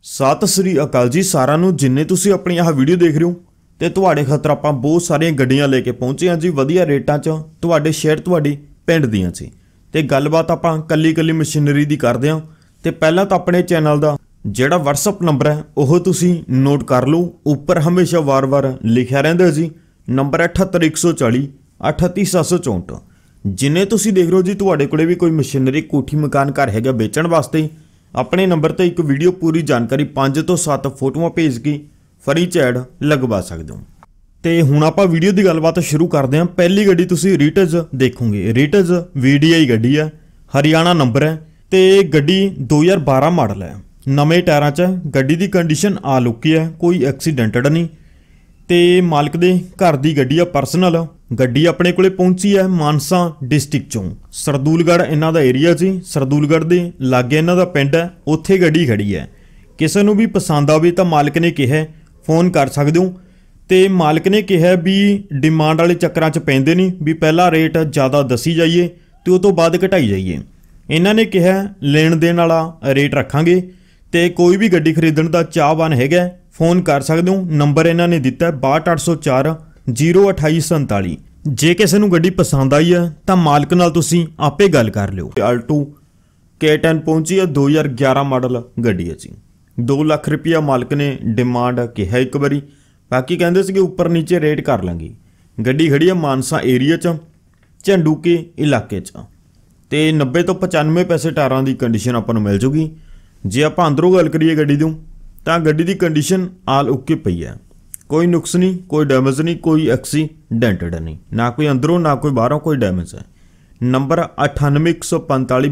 सत श्री अकाल जी सारा नूं जिन्ने तुसीं अपनी आह वीडियो देख रहे हो तो तुहाडे खातर आपां बहुत सारियां गड्डियां लेके पहुंचे हैं जी वधिया रेटां 'च तुहाडे शहर तुहाडी पिंड दियां सी। ते गलबात आपां कल्ली कल्ली मशीनरी दी करदे हां। ते पहलां तां अपने चैनल दा जिहड़ा WhatsApp नंबर है ओह तुसीं नोट कर लो, उपर हमेशा वार वार लिखिया रहिंदा जी। नंबर 78140 38764। जिन्ने तुसीं देख रहे हो जी तुहाडे कोले भी कोई मशीनरी कोठी मकान घर हैगा बेचण वास्ते अपने नंबर ते एक वीडियो पूरी जानकारी 5 तो 7 फोटोआं भेज के फ्री च ऐड लगवा सकते हो। तो हुण आपां वीडियो की गलबात शुरू करते हैं। पहली गड्डी तुसीं रीटज देखोगे, रीटज VDI गड्डी है, हरियाणा नंबर है तो गड्डी 2012 मॉडल है, नवे टायरां च है। गड्डी की कंडीशन आ लुकी है, कोई एक्सीडेंटड नहीं। तो मालक दे घर की गड्डी है, पर्सनल गड्डी अपने कोले पहुंची है मानसा डिस्ट्रिक्ट चों। सरदूलगढ़ इन्हां दा एरिया जी, सरदूलगढ़ दे लागे इन्हां दा पिंड है, उत्थे गड्डी खड़ी है। किसी नूं भी पसंद आवे तां मालक ने कहा फोन कर सकदे हो। तो मालक ने कहा भी डिमांड वाले चक्करां च पैंदे नहीं, भी पहला रेट ज़्यादा दसी जाइए तो उस तो बाद घटाई जाइए। इन्हां ने कहा लेन देन वाला रेट रखांगे। तो कोई भी गड्डी खरीदण दा चाहवान हैगा फोन कर सकते हो। नंबर इन्हां ने दिता 6284 02847। जे किसी नूं गड्डी पसंद आई है तो मालक नाल तुसीं आपे गल कर लिओ। आल्टो K10 पहुंची है, 2011 मॉडल गड्डी है जी। 2 लाख रुपया मालक ने डिमांड कहा एक बारी, बाकी कहते सी उपर नीचे रेट कर लांगे। गड्डी खड़ी है मानसा एरिया च, झंडूके इलाके च। तो 90 तो 95 पैसे टायरां की कंडीशन आपां नूं मिल जूगी। जे आपां अंदरों गल करिए गड्डी दी तां गड्डी की कंडीशन आल ओके पई है, कोई नुक्स नहीं, कोई डैमेज नहीं, कोई एक्सीडेंटड नहीं, ना कोई अंदरों ना कोई बाहरों कोई डैमेज है। नंबर 9815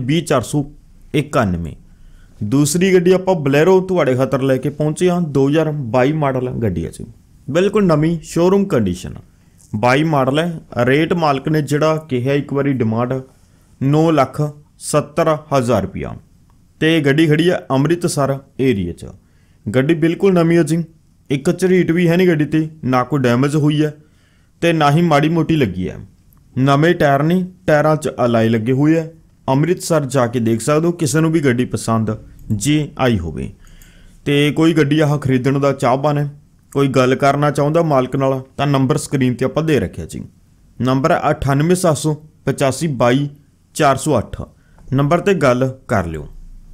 20491। दूसरी गड्डी आपां बलैरो तुहाडे खातर लेके पहुंचे हाँ, 2022 मॉडल गड्डी है जी, बिल्कुल नवीं शोरूम कंडीशन 22 मॉडल है। रेट मालक ने जिहड़ा कहा एक बारी डिमांड 9,70,000 रुपया। तो गड्डी खड़ी है अमृतसर एरिया च। गड्डी बिल्कुल नवीं है जी, एक झरीट भी है नहीं गड्डी ते, ना कोई डैमेज हुई है तो ना ही माड़ी मोटी लगी है। नवे टायर ने, टायरां च अलाई लगे हुए है। अमृतसर जाके देख सकते हो किसी नूं भी गड्डी पसंद जे आई होवे। तो कोई गड्डी आह खरीदण दा चाहवान है, कोई गल करना चाहुंदा मालक नाल तां नंबर स्क्रीन ते आपां दे रखिया जी। नंबर है 9875 22 408। नंबर ते गल कर लिओ।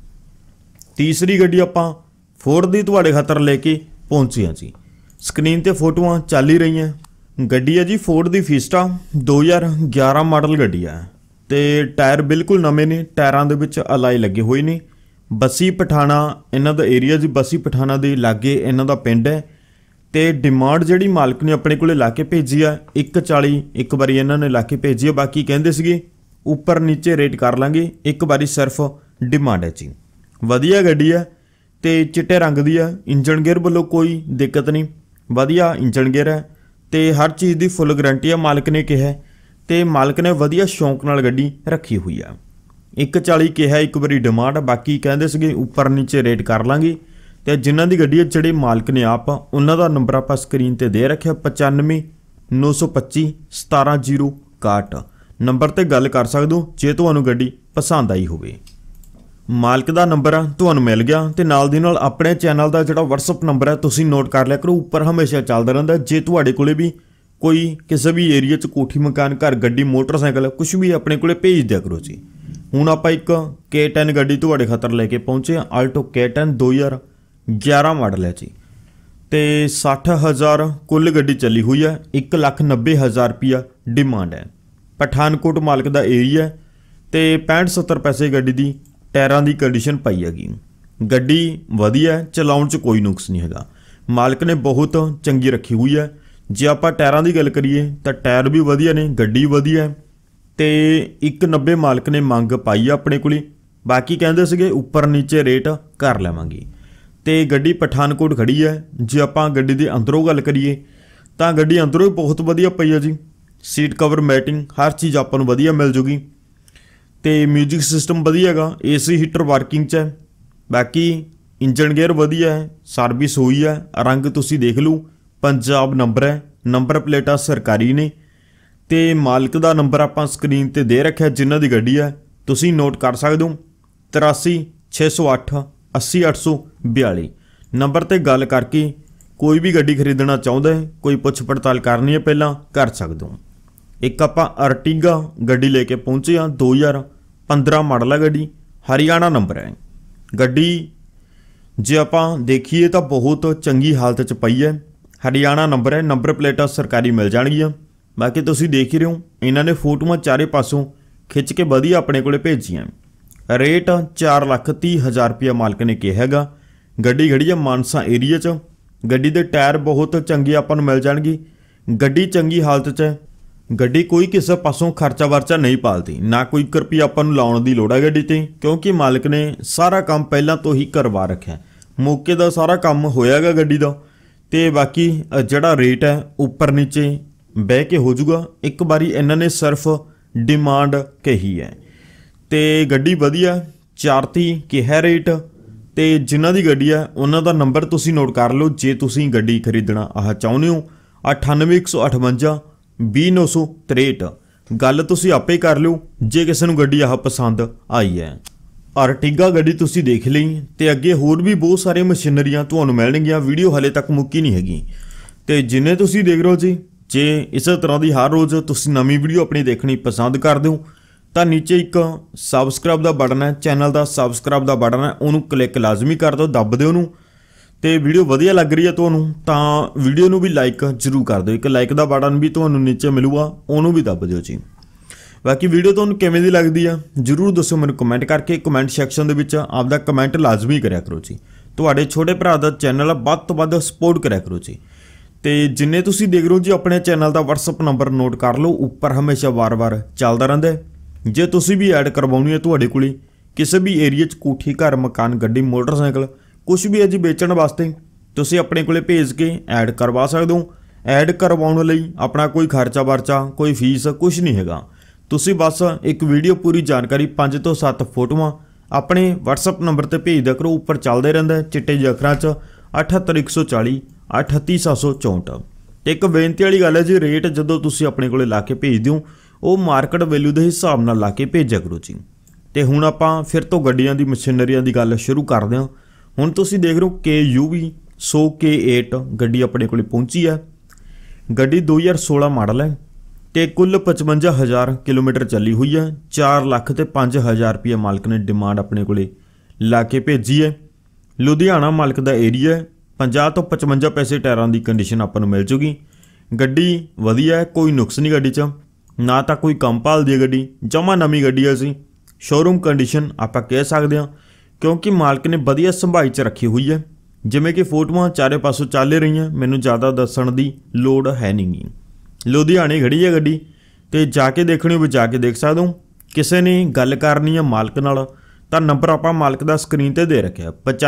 तीसरी गड्डी आपां फोर्ड दी तुहाडे खातर लेके पहुंचे हैं जी। स्क्रीन ते फोटोआं चल ही रही हैं। गड्डी है जी फोर्ड दी फीस्टा, 2011 मॉडल गड्डी है। तो टायर बिल्कुल नवे ने, टायरां दे विच अलाई लगे हुए ने। बसी पठाना इन्हां दा एरिया जी, बसी पठाना दे लागे इन्हां दा पिंड है। तो डिमांड जिहड़ी मालक ने अपने कोले ला के भेजी है 140 एक बारी इन्हां ने ला के भेजी है। बाकी कहंदे सीगे उपर नीचे रेट कर लांगे, एक बारी सिर्फ डिमांड है जी। वधिया गड्डी है तो चिट्टे रंग दी है। इंजन गेयर वालों कोई दिक्कत नहीं, वधिया इंजन गेयर है। तो हर चीज़ की फुल गारंटी है मालक ने कहा। तो मालक ने वधिया शौक नाल गड्डी रखी हुई है। 140 कहा एक बारी डिमांड, बाकी कहते थे उपर नीचे रेट कर लांगे। तो जिन्हों की गड्डी जिहड़े मालक ने आप उन्हों का नंबर आप स्क्रीन पर दे रखा 95 925 17061। नंबर पर गल कर सकते हो जे तुहानूं गड्डी पसंद आई होवे। मालक का नंबर तुहानूं मिल गया। तो नाल दी नाल अपने चैनल का जिहड़ा WhatsApp नंबर है तुसीं नोट कर लिया करो, उपर हमेशा चलदा रहिंदा। जे तुहाडे कोले भी कोई किसी भी एरिया च कोठी मकान घर गड्डी मोटरसाइकिल कुछ भी अपने कोले भेज दिया करो जी। हुण आपां एक K10 गड्डी तुहाडे खातर लेके पहुंचे, आल्टो K10 2011 मॉडल है जी। तो 60,000 कुल गड्डी चली हुई है, 1,90,000 रुपया डिमांड है। पठानकोट मालक का एरिया है। तो 65-70 पैसे गड्डी की टायरां की कंडीशन पई हैगी। गड्डी वधिया है, चलाउण च कोई नुक्स नहीं हैगा। मालक ने बहुत चंगी रखी हुई है। जे आपां टायरां की गल करिए तो टायर भी वधिया ने, गड्डी वधिया है। तो 190 मालक ने मंग पाई है अपने कोले, बाकी कहंदे सीगे उपर नीचे रेट कर लवांगे। तो गड्डी पठानकोट खड़ी है। जे आपां गड्डी दे अंदरों गल करिए तो गड्डी अंदरों ही बहुत वधिया पई है जी। सीट कवर मैटिंग हर चीज़ आपां नूं वधिया मिल जूगी। तो म्यूजिक सिस्टम वधिया हैगा, AC हीटर वर्किंग च है। बाकी इंजन गेयर वधिया है, सर्विस हुई है। रंग तुसीं देख लो, पंजाब नंबर है, नंबर प्लेटां सरकारी ने। तो मालक का नंबर आपां स्क्रीन ते दे रखा जिन्हां दी गड्डी है, तुसीं नोट कर सकते हो 83 608 80 842। नंबर ते गल करके कोई भी गड्डी खरीदना चाहुंदा है, कोई पुछ पड़ताल करनी है पहलां कर सकदे हो। एक आपां अर्टिगा गड्डी लेके पहुंचे हाँ, 2015 मॉडल है गड्डी, हरियाणा नंबर है गड्डी। जे आपां देखिए तो बहुत चंगी हालत च पई है, हरियाणा नंबर है, नंबर प्लेटां सरकारी मिल जाणगियां। बाकी तुसीं देख ही रहे हो, इन्हां ने फोटोआं चारे पासों खिच के वधिया अपने कोले भेजियां। रेट 4,30,000 रुपया मालक ने कहा हैगा। गड्डी खड़ी है मानसा एरिया च। गड्डी दे टायर बहुत चंगे आपां नूं मिल जाणगे, गड्डी चंगी हालत च है। गड्डी कोई किसी पासों खर्चा वर्चा नहीं पालती, ना कोई रुपया आपां नूं लाउण दी लोड़ है गड्डी ते, क्योंकि मालिक ने सारा काम पहलां तो ही करवा रखा। मौके दा सारा काम होयागा गड्डी दा। ते बाकी जिहड़ा रेट है उपर नीचे बह के हो जूगा। एक बारी इन्हां ने सिर्फ डिमांड कही है ते गड्डी वधिया 430 कहा रेट। ते जिन्हां दी गड्डी है उन्हां दा नंबर तुसीं नोट कर लो जे तुसीं गड्डी खरीदना आह चाहुंदे हो। 98 158 20 963। गल तुसीं आपे कर लिओ जे किसी नूं गड्डी आह पसंद आई है। अर्टिगा गड्डी तुसीं देख लई ते अगे होर भी बहुत सारी मशीनरियां तुहानूं मिलणगीਆਂ। वीडियो हाले तक मुक्की नहीं हैगी ते जिन्ने तुसीं देख रहे हो जी, जे इस तरह की हर रोज़ तुसीं नवीं वीडियो अपनी देखनी पसंद करदे हो तो नीचे एक सबसक्राइब का बटन है, चैनल का सबसक्राइब का बटन है, उन्होंने क्लिक लाजमी कर दो, दब दो उन्होंने। तो वीडियो वधिया लग रही है तुहानूं तो वीडियो नूं भी लाइक जरूर कर दो। एक लाइक का बटन भी तुहानूं नीचे मिलूगा, उन्होंने भी दब दो जी। बाकी वीडियो तुहानूं किवें दी लगदी है जरूर दसो मैनूं कमेंट करके। कमेंट सैक्शन दे विच आपदा कमेंट लाजमी करया करो जी। तुहाडे छोटे भरा दा चैनल वध तों वध सपोर्ट करया करो जी। तो जिन्ने तुसीं देख रहे हो जी अपने चैनल का WhatsApp नंबर नोट कर लो, उपर हमेशा वार वार चलता रहिंदा है। जे तुसीं भी ऐड करवाउणी है तुहाडे कोले किसी भी एरिया च कोठी घर मकान गड्डी मोटरसाइकिल कुछ भी है जी बेचण वास्ते, तुसीं अपने कोले भेज के ऐड करवा सकदे हो। ऐड करवाउण लई अपना कोई खर्चा वर्चा कोई फीस कुछ नहीं हैगा। तुसीं बस एक वीडियो पूरी जानकारी 5 ਤੋਂ 7 फोटोआं अपने WhatsApp नंबर ते भेज दिया करो। उपर चलदे रहिंदा है चिट्टे ਜਿਹੇ अखरां 'च 78 140 38 764। एक बेनती वाली गल है जी, रेट जदों तुसीं अपने कोले ला के भेज दिओ वो मार्केट वैल्यू के हिसाब नाल ला के भेजा करो जी। तो हुण आपां फिर तो गड्डियां दी मशीनरियां दी गल शुरू करदे हां। हुण तुसीं देख रहे हो KUV 100 K8 गड्डी अपने कोले पहुंची है। गड्डी 2016 मॉडल है तो कुल 55,000 किलोमीटर चली हुई है। 4,05,000 रुपया मालिक ने डिमांड अपने कोले ला के भेजी है। लुधियाना मालिक का एरिया है। 50 ਤੋਂ 55 पैसे टायरां की कंडीशन आपां नूं मिल जूगी। गड्डी वधिया है, कोई नुक्स नहीं गड्डी च, ना तो कोई कम भालदी है गड्डी, जमा नवीं गड्डी है। असीं शोरूम कंडीशन आपां कह सकते हैं क्योंकि मालिक ने वधिया संभाई च रखी हुई है। जिवें कि फोटोआं चारे पासों चल रही हैं, मैनूं ज़्यादा दस्सण दी लोड़ है नहीं। लुधियाणे खड़ी है गड्डी तो जाके देखनी हो जाके देख सकते हो। किसी ने गल करनी है मालिक नाल तो नंबर आपां मालिक दा स्क्रीन ते दे रखा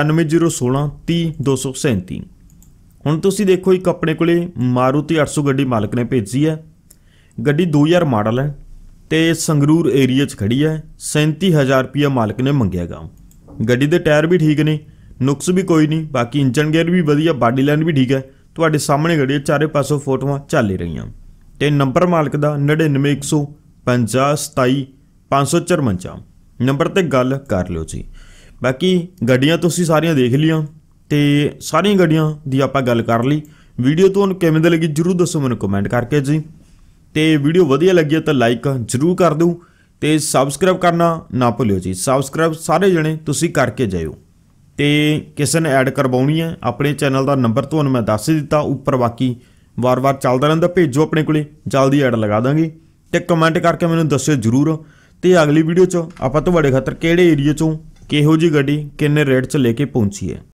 95 016 30 237। हुण तुसीं देखो एक अपने कोले मारुति 800 गड्डी मालिक ने भेजी है। गड्डी 2000 मॉडल है तो संगरूर एरिया च खड़ी है। 37,000 रुपया मालिक ने मंगेगा। गड्डी दे टायर भी ठीक ने, नुक्स भी कोई नहीं। बाकी इंजन गेयर भी वधिया, बॉडी लाइन भी ठीक है। तुहाडे सामने गड्डी चारे पासों फोटोआं चल ही रही। तो नंबर मालिक का 99 150 27 554 नंबर ते गल कर लो जी। बाकी गड्डियां तुसीं सारियां देख लियां ते सारियां गड्डियां दी आपां गल कर ली। वीडियो तुहानूं किवें दी लगी जरूर दसो मैनूं कमेंट करके जी। तो वीडियो वधिया लगी तो लाइक जरूर कर दो तो सबसक्राइब करना ना भुल्लिओ जी। सबसक्राइब सारे जने तुसीं करके जाइओ। तो किसी ने ऐड करवाउणी है अपने चैनल का नंबर तुहानूं मैं दस ही दिता उपर, बाकी वार वार चलता रहिंदा, भेजो अपने कोले, जल्दी ऐड लगा दांगे। तो कमेंट करके मैनूं दस्सिओ जरूर। तो अगली वीडियो च आपां तुहाडे खातर किहड़े एरिया चों किहो जी गड्डी किन्ने रेट च लेके पहुंची है।